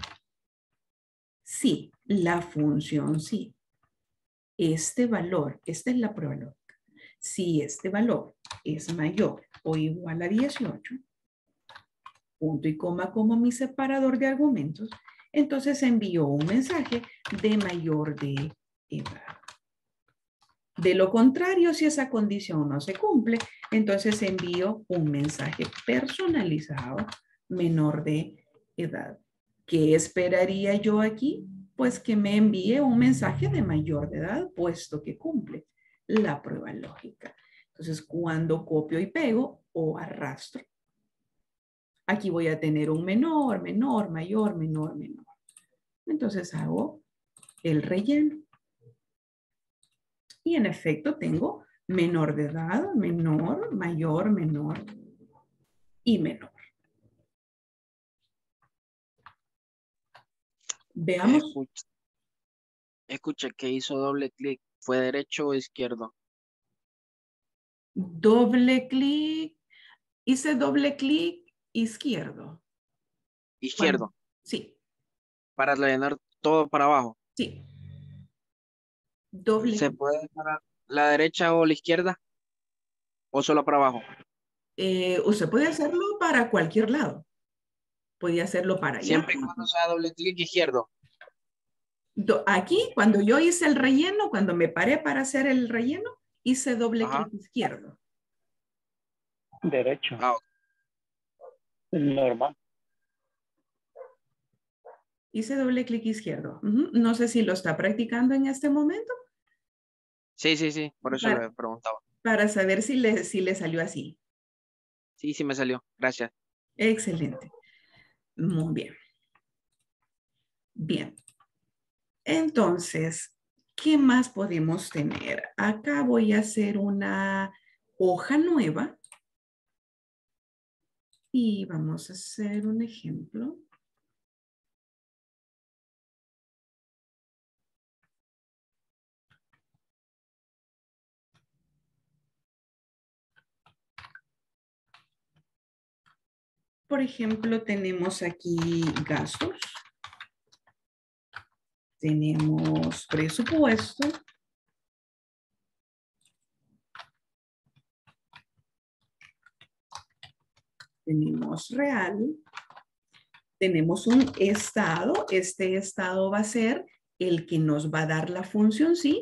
Sí, la función sí. Este valor, esta es la prueba lógica. Si este valor es mayor o igual a dieciocho, punto y coma como mi separador de argumentos, entonces envío un mensaje de mayor de edad. De lo contrario, si esa condición no se cumple, entonces envío un mensaje personalizado menor de edad. ¿Qué esperaría yo aquí? Pues que me envíe un mensaje de mayor de edad, puesto que cumple la prueba lógica. Entonces, cuando copio y pego o arrastro, aquí voy a tener un menor, menor, mayor, menor, menor. Entonces hago el relleno. Y en efecto tengo menor de edad, menor, mayor, menor y menor. Veamos. Escucha, escucha que hizo doble clic. ¿Fue derecho o izquierdo? Doble clic. Hice doble clic izquierdo. Izquierdo. Bueno, sí. Para llenar todo para abajo. Sí. Doble. ¿Se puede para la derecha o la izquierda? ¿O solo para abajo? Eh, usted puede hacerlo para cualquier lado. Puede hacerlo para allá. Siempre y cuando sea doble clic izquierdo. Do, aquí, cuando yo hice el relleno, cuando me paré para hacer el relleno, hice doble Ajá. clic izquierdo. Derecho. Ah, normal. Hice doble clic izquierdo. Uh-huh. No sé si lo está practicando en este momento. Sí, sí, sí. Por eso para, le preguntaba. Para saber si le, si le salió así. Sí, sí me salió. Gracias. Excelente. Muy bien. Bien. Entonces, ¿qué más podemos tener? Acá voy a hacer una hoja nueva. Y vamos a hacer un ejemplo. Por ejemplo, tenemos aquí gastos. Tenemos presupuesto. Tenemos real. Tenemos un estado. Este estado va a ser el que nos va a dar la función sí.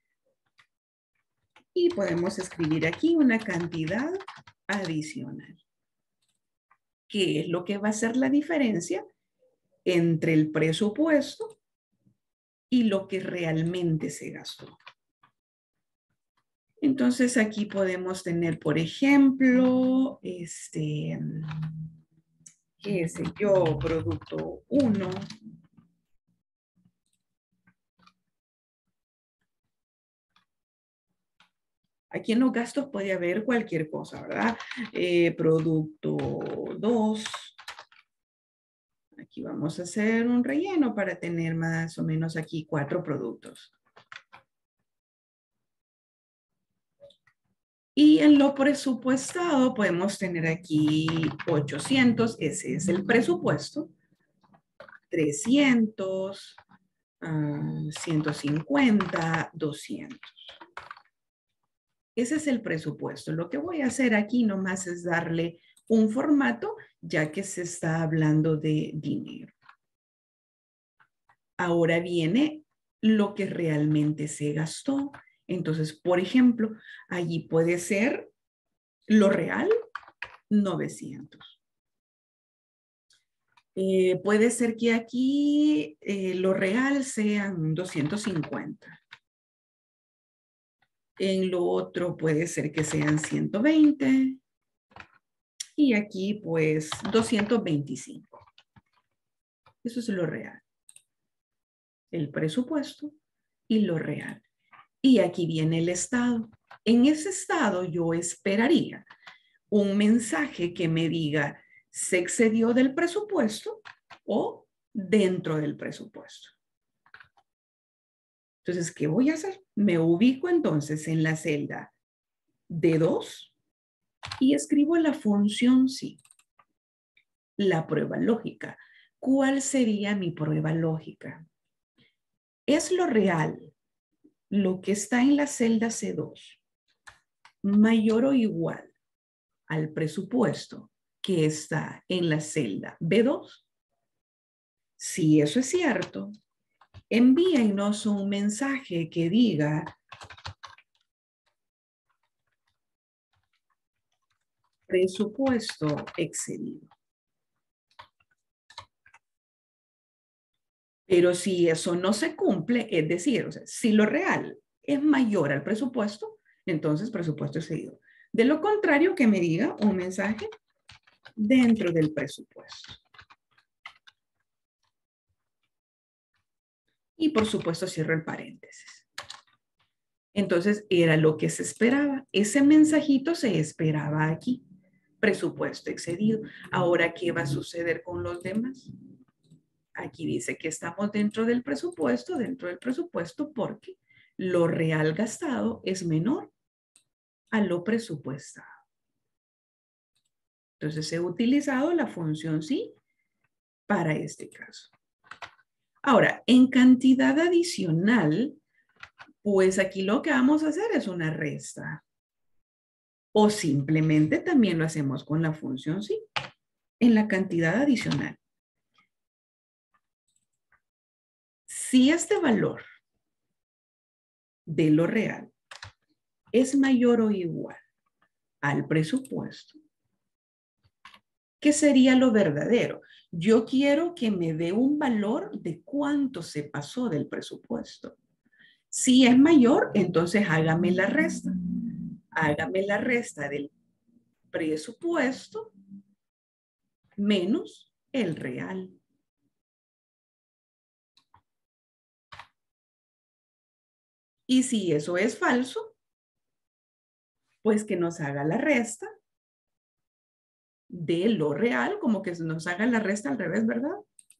Y podemos escribir aquí una cantidad adicional. ¿Qué es lo que va a hacer la diferencia entre el presupuesto y lo que realmente se gastó? Entonces aquí podemos tener, por ejemplo, este, qué sé yo, producto uno. Aquí en los gastos puede haber cualquier cosa, ¿verdad? Eh, producto dos. Aquí vamos a hacer un relleno para tener más o menos aquí cuatro productos. Y en lo presupuestado podemos tener aquí ochocientos, ese es el presupuesto. trescientos, uh, ciento cincuenta, doscientos. Ese es el presupuesto. Lo que voy a hacer aquí nomás es darle un formato, ya que se está hablando de dinero. Ahora viene lo que realmente se gastó. Entonces, por ejemplo, allí puede ser lo real, novecientos. Eh, puede ser que aquí eh, lo real sean doscientos cincuenta. En lo otro puede ser que sean ciento veinte. Y aquí pues doscientos veinticinco. Eso es lo real. El presupuesto y lo real. Y aquí viene el estado. En ese estado yo esperaría un mensaje que me diga se excedió del presupuesto o dentro del presupuesto. Entonces, ¿qué voy a hacer? Me ubico entonces en la celda D dos y escribo la función sí. La prueba lógica. ¿Cuál sería mi prueba lógica? ¿Es lo real, lo que está en la celda C dos, mayor o igual al presupuesto que está en la celda B dos? Si eso es cierto, envíenos un mensaje que diga presupuesto excedido. Pero si eso no se cumple, es decir, o sea, si lo real es mayor al presupuesto, entonces presupuesto excedido. De lo contrario, que me diga un mensaje dentro del presupuesto. Y por supuesto cierro el paréntesis. Entonces era lo que se esperaba. Ese mensajito se esperaba aquí. Presupuesto excedido. Ahora, ¿qué va a suceder con los demás? Aquí dice que estamos dentro del presupuesto, dentro del presupuesto porque lo real gastado es menor a lo presupuestado. Entonces he utilizado la función sí para este caso. Ahora, en cantidad adicional, pues aquí lo que vamos a hacer es una resta. O simplemente también lo hacemos con la función sí, en la cantidad adicional. Si este valor de lo real es mayor o igual al presupuesto, ¿qué sería lo verdadero? Yo quiero que me dé un valor de cuánto se pasó del presupuesto. Si es mayor, entonces hágame la resta. Hágame la resta del presupuesto menos el real. Y si eso es falso, pues que nos haga la resta de lo real, como que nos haga la resta al revés, ¿verdad?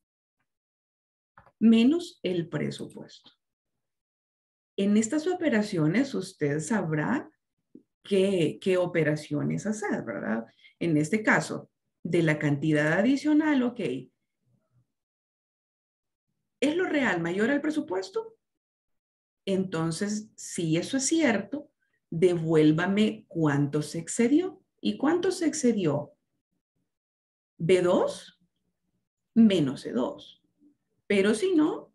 Menos el presupuesto. En estas operaciones usted sabrá qué, qué operaciones hacer, ¿verdad? En este caso, de la cantidad adicional, ok. ¿Es lo real mayor al presupuesto? Entonces, si eso es cierto, devuélvame cuánto se excedió. ¿Y cuánto se excedió? B dos menos C dos. Pero si no,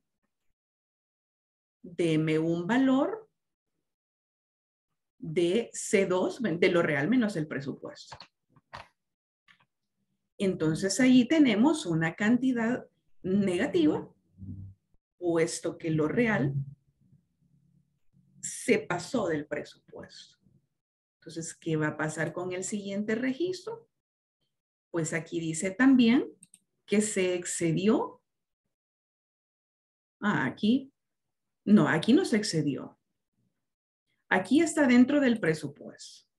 deme un valor de C dos, de lo real menos el presupuesto. Entonces ahí tenemos una cantidad negativa, puesto que lo real se pasó del presupuesto. Entonces, ¿qué va a pasar con el siguiente registro? Pues aquí dice también que se excedió. Ah, aquí. No, aquí no se excedió. Aquí está dentro del presupuesto.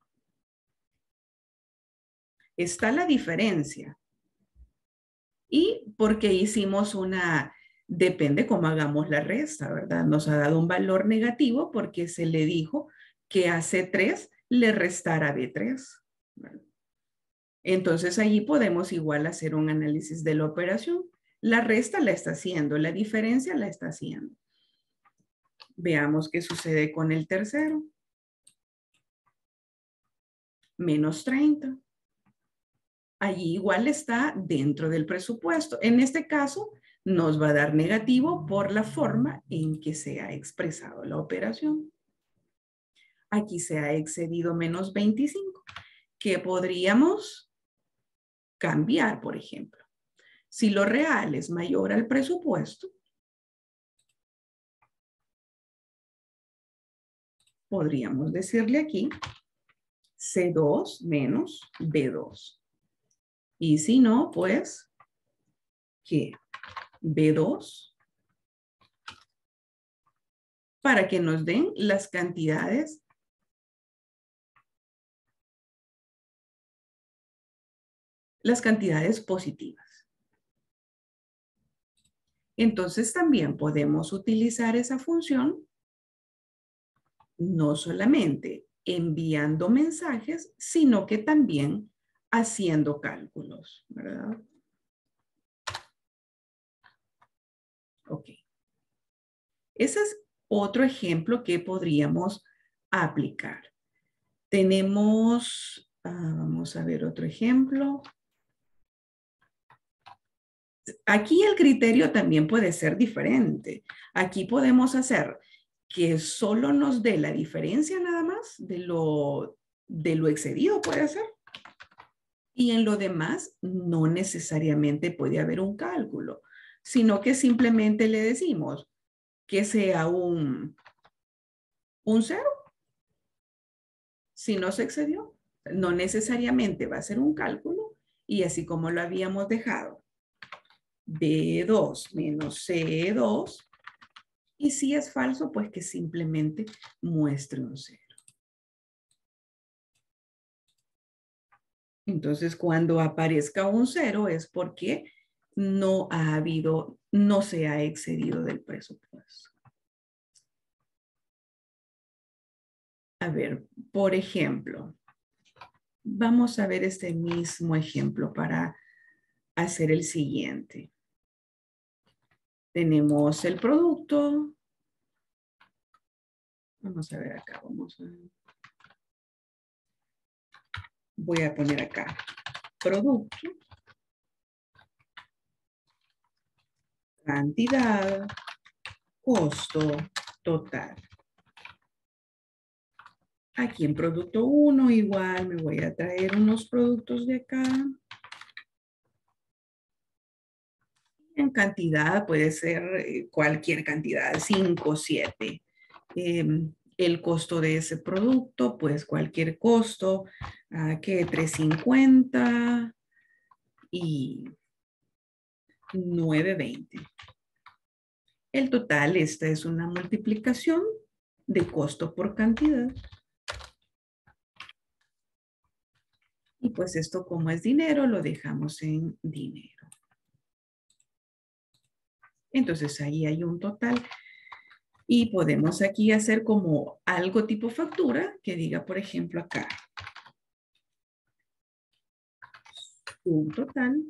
Está la diferencia. Y porque hicimos una, depende cómo hagamos la resta, ¿verdad? Nos ha dado un valor negativo porque se le dijo que a C tres le restara B tres. ¿Verdad? Entonces allí podemos igual hacer un análisis de la operación. La resta la está haciendo, la diferencia la está haciendo. Veamos qué sucede con el tercero. Menos treinta. Allí igual está dentro del presupuesto. En este caso nos va a dar negativo por la forma en que se ha expresado la operación. Aquí se ha excedido menos veinticinco. ¿Qué podríamos cambiar, por ejemplo? Si lo real es mayor al presupuesto, podríamos decirle aquí C dos menos B dos. Y si no, pues, ¿qué? B dos, para que nos den las cantidades las cantidades positivas. Entonces también podemos utilizar esa función no solamente enviando mensajes, sino que también haciendo cálculos, ¿verdad? Ok. Ese es otro ejemplo que podríamos aplicar. Tenemos, uh, vamos a ver otro ejemplo. Aquí el criterio también puede ser diferente. Aquí podemos hacer que solo nos dé la diferencia nada más de lo, de lo excedido, puede ser. Y en lo demás no necesariamente puede haber un cálculo, sino que simplemente le decimos que sea un, un cero. Si no se excedió, no necesariamente va a ser un cálculo. Y así como lo habíamos dejado, B dos menos C dos. Y si es falso, pues que simplemente muestre un cero. Entonces, cuando aparezca un cero es porque no ha habido, no se ha excedido del presupuesto. A ver, por ejemplo, vamos a ver este mismo ejemplo para hacer el siguiente. Tenemos el producto. Vamos a ver acá, vamos a ver. Voy a poner acá producto, cantidad, costo total. Aquí en producto uno igual me voy a traer unos productos de acá. En cantidad puede ser cualquier cantidad, cinco, siete. Eh, el costo de ese producto, pues cualquier costo, uh, que tres cincuenta y nueve veinte. El total, esta es una multiplicación de costo por cantidad. Y pues esto, como es dinero, lo dejamos en dinero. Entonces ahí hay un total. Y podemos aquí hacer como algo tipo factura que diga, por ejemplo, acá. Un total.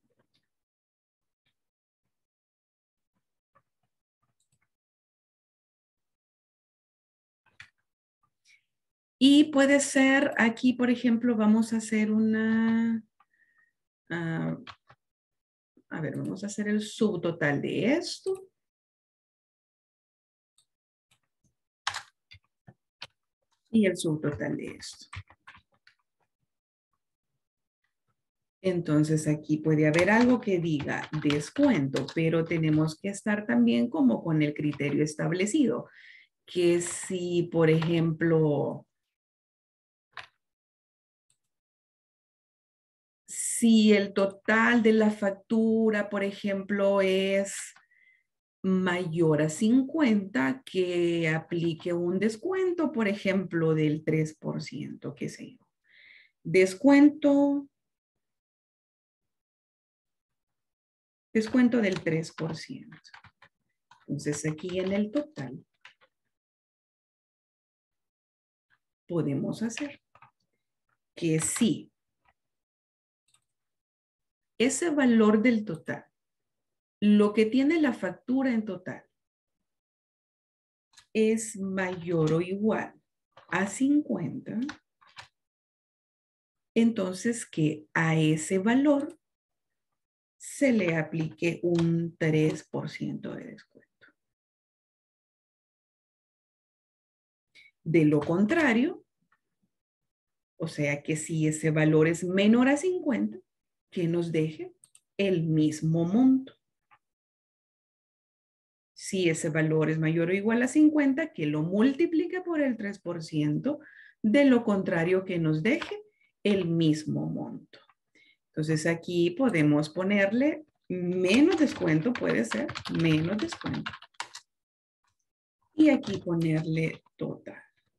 Y puede ser aquí, por ejemplo, vamos a hacer una... Uh, a ver, vamos a hacer el subtotal de esto. Y el subtotal de esto. Entonces aquí puede haber algo que diga descuento, pero tenemos que estar también como con el criterio establecido. Que si, por ejemplo, si el total de la factura, por ejemplo, es mayor a cincuenta, que aplique un descuento, por ejemplo, del tres por ciento, qué sé yo. Descuento, descuento del tres por ciento. Entonces aquí en el total podemos hacer que si ese valor del total, lo que tiene la factura en total, es mayor o igual a cincuenta, entonces que a ese valor se le aplique un tres por ciento de descuento. De lo contrario, o sea que si ese valor es menor a cincuenta, que nos deje el mismo monto. Si ese valor es mayor o igual a cincuenta, que lo multiplique por el tres por ciento. De lo contrario, que nos deje el mismo monto. Entonces aquí podemos ponerle menos descuento, puede ser menos descuento. Y aquí ponerle total.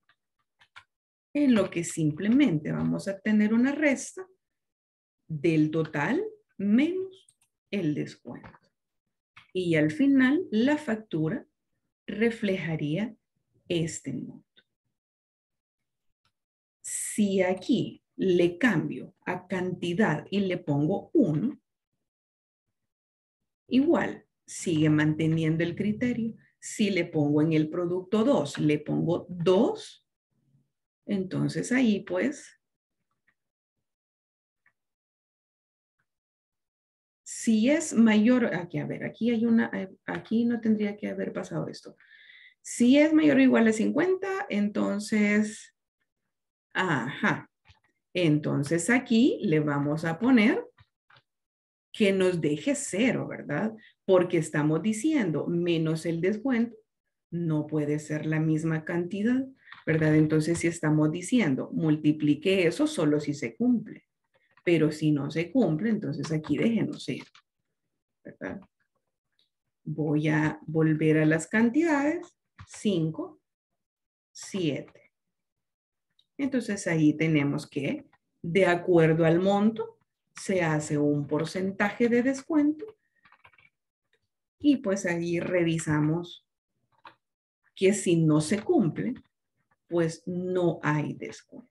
En lo que simplemente vamos a tener una resta del total menos el descuento. Y al final la factura reflejaría este monto. Si aquí le cambio a cantidad y le pongo uno, igual sigue manteniendo el criterio. Si le pongo en el producto dos, le pongo dos, entonces ahí pues, si es mayor, aquí a ver, aquí hay una, aquí no tendría que haber pasado esto. Si es mayor o igual a cincuenta, entonces, ajá, entonces aquí le vamos a poner que nos deje cero, ¿verdad? Porque estamos diciendo menos el descuento, no puede ser la misma cantidad, ¿verdad? Entonces, si estamos diciendo multiplique eso solo si se cumple, pero si no se cumple, entonces aquí déjenos cero, ¿verdad? Voy a volver a las cantidades, cinco, siete. Entonces, ahí tenemos que, de acuerdo al monto, se hace un porcentaje de descuento y pues ahí revisamos que si no se cumple, pues no hay descuento.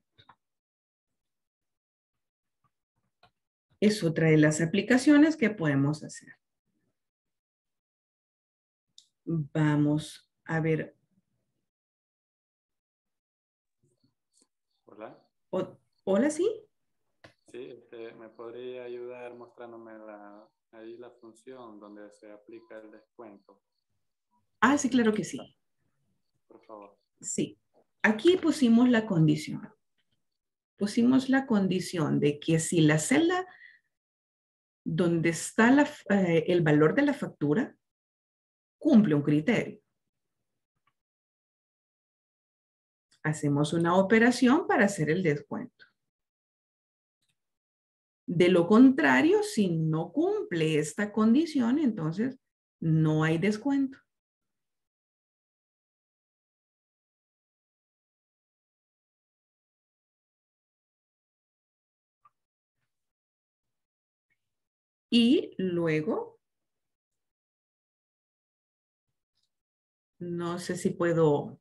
Es otra de las aplicaciones que podemos hacer. Vamos a ver. Hola. O, hola, ¿sí? Sí, este, ¿me podría ayudar mostrándome la, ahí la función donde se aplica el descuento? Ah, sí, claro que sí. Por favor. Sí. Aquí pusimos la condición. Pusimos la condición de que si la celda donde está la, eh, el valor de la factura cumple un criterio. Hacemos una operación para hacer el descuento. De lo contrario, si no cumple esta condición, entonces no hay descuento. Y luego, no sé si puedo...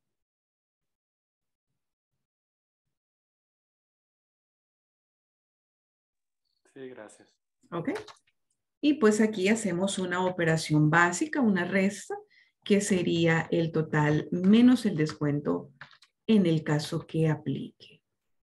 Sí, gracias. Ok. Y pues aquí hacemos una operación básica, una resta, que sería el total menos el descuento en el caso que aplique.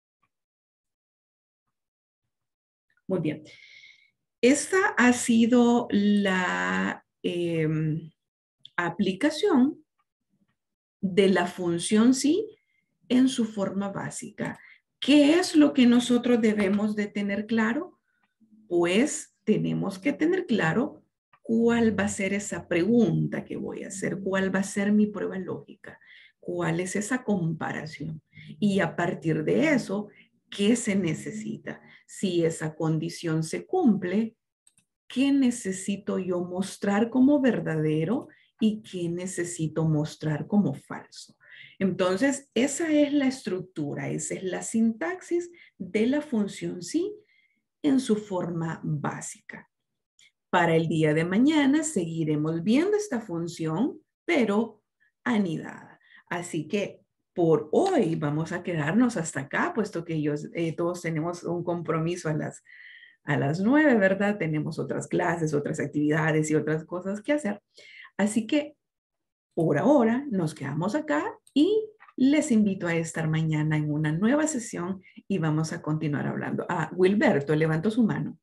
Muy bien. Esta ha sido la eh, aplicación de la función sí en su forma básica. ¿Qué es lo que nosotros debemos de tener claro? Pues tenemos que tener claro cuál va a ser esa pregunta que voy a hacer, cuál va a ser mi prueba lógica, cuál es esa comparación. Y a partir de eso, ¿qué se necesita? Si esa condición se cumple, ¿qué necesito yo mostrar como verdadero y qué necesito mostrar como falso? Entonces, esa es la estructura, esa es la sintaxis de la función sí en su forma básica. Para el día de mañana seguiremos viendo esta función, pero anidada. Así que por hoy vamos a quedarnos hasta acá, puesto que ellos, eh, todos tenemos un compromiso a las, a las nueve, ¿verdad? Tenemos otras clases, otras actividades y otras cosas que hacer. Así que por ahora nos quedamos acá y les invito a estar mañana en una nueva sesión y vamos a continuar hablando. Ah, Wilberto, levantó su mano.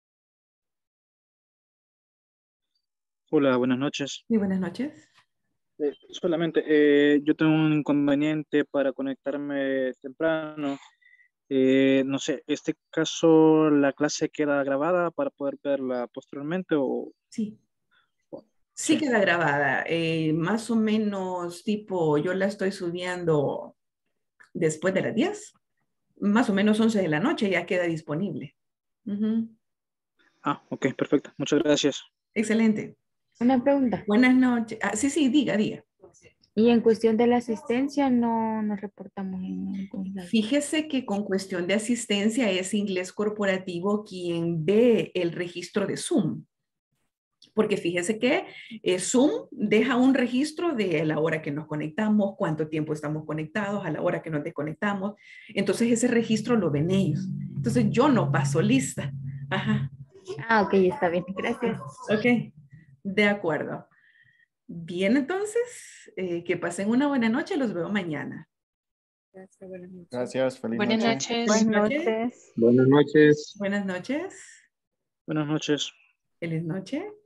Hola, buenas noches. Muy buenas noches. Eh, solamente, eh, yo tengo un inconveniente para conectarme temprano. Eh, no sé, ¿este caso la clase queda grabada para poder verla posteriormente o...? Sí. Sí queda grabada, eh, más o menos tipo, yo la estoy subiendo después de las diez, más o menos once de la noche ya queda disponible. Ujú. Ah, ok, perfecto. Muchas gracias. Excelente. Una pregunta. Buenas noches. Ah, sí, sí, diga, diga. Y en cuestión de la asistencia no nos reportamos en ningún lado. Fíjese que con cuestión de asistencia es Inglés Corporativo quien ve el registro de Zoom. Porque fíjese que eh, Zoom deja un registro de la hora que nos conectamos, cuánto tiempo estamos conectados, a la hora que nos desconectamos. Entonces ese registro lo ven ellos. Entonces yo no paso lista. Ajá. Ah, ok, está bien. Gracias. Ok, de acuerdo. Bien, entonces, eh, que pasen una buena noche. Los veo mañana. Gracias, buenas noches. Gracias, feliz Buenas noche. noches. Buenas noches. noches. Buenas noches. Buenas noches. Buenas noches. Feliz noche.